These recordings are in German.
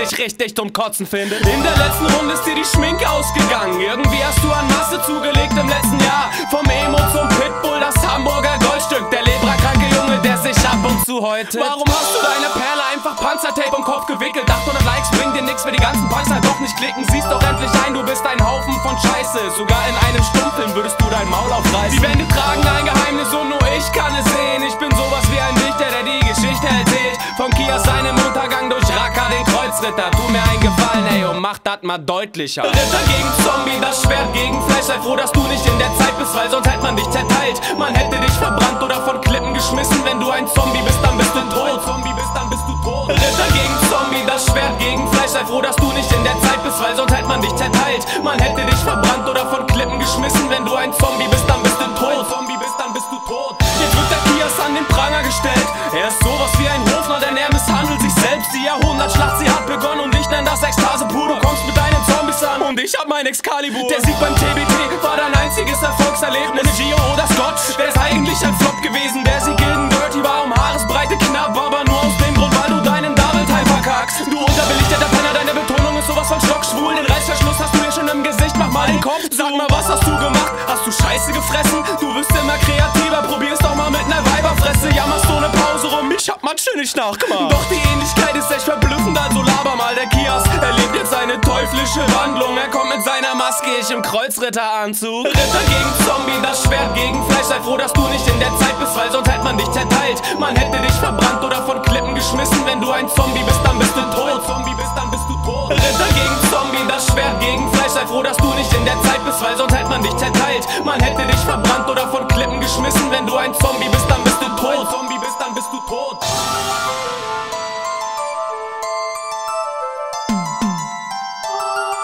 dich richtig zum Kotzen findet. In der letzten Runde ist dir die Schminke ausgegangen. Irgendwie hast du an Masse zugelegt im letzten Jahr. Vom Emo zum Pitbull, das Hamburger Goldstück. Der lebrakranke Junge, der sich ab und zu heute. Warum hast du deine Perle einfach Panzertape um Kopf gewickelt? 800 Likes bringen dir nix, wenn die ganzen Punks halt doch nicht klicken. Siehst doch endlich ein, du bist ein Haufen von Scheiße. Sogar in einem Stummfilm würdest du dein Maul aufreißen. Die Wände tragen ein Geheimnis und nur ich kann es sehen. Ich bin sowas wie ein Dichter, der die Geschichte erzählt. Von Kias seinem Untergang durch Raqqa, den Kreuzritter. Tu mir einen Gefallen, ey, und mach das mal deutlicher. Ritter gegen Zombie, das Schwert gegen Fleisch. Sei froh, dass du nicht in der Zeit bist, weil sonst hätte man dich zerteilt. Man hätte dich verbrannt oder von Klippen geschmissen. Wenn du ein Zombie bist, dann bist du tot. Zombie bist, dann bist du tot. Ritter gegen Zombie, das Schwert gegen Fleisch. Sei froh, dass du nicht in der Zeit bist, weil sonst hätte man dich zerteilt. Man hätte dich verbrannt oder von Klippen geschmissen. Wenn du ein Zombie bist, dann bist du tot. Zombie bist, dann bist du tot. Jetzt wird der Kias an den Pranger gestellt. Er ist sowas wie ein Hofner, denn er misshandelt sich selbst. Die Jahrhundertschlacht, sie hat begonnen und ich nenn das Ekstase pur. Du kommst mit deinen Zombies an und ich hab mein Excalibur. Der Sieg beim TBT war dein einziges Erfolgserlebnis. Ohne Gio oder Scott wär's eigentlich ein Flop gewesen. Der Sieg gegen Dirty war um Haaresbreite knapp, aber nur aus dem Grund, weil du deinen Double-Time verkackst. Du unterbelichteter Penner, deine Betonung ist sowas von stockschwul. Den Reißverschluss hast du hier schon im Gesicht, mach mal den Kopf. Sag mal, was hast du gemacht? Hast du Scheiße gefressen? Du wirst immer kreativer, probier's doch mal mit ner Weiberfresse. Jammerst ohne Pause rum, ich hab mal schön nicht nachgemacht. Doch die Ähnlichkeit ist echt verblüffend, also laber mal. Der Kias erlebt jetzt eine teuflische Wandlung. Er kommt mit seiner Maske, ich im Kreuzritteranzug. Ritter gegen Zombie, das Schwert gegen Fleisch. Sei froh, dass du nicht in der Zeit bist, weil sonst hätte man dich zerteilt. Man hätte dich verbrannt oder von Klippen geschmissen. Wenn du ein Zombie bist, dann bist du tot. Zombie bist, dann bist du tot. Ritter gegen Zombie, das Schwert gegen Fleisch. Sei froh, dass du nicht in der Zeit bist, weil sonst hätte man dich zerteilt. Man hätte dich verbrannt oder von Klippen geschmissen. Wenn du ein Zombie bist, dann bist du tot. Zombie bist, dann bist du tot.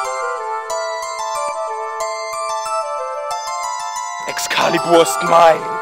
Excalibur ist mein.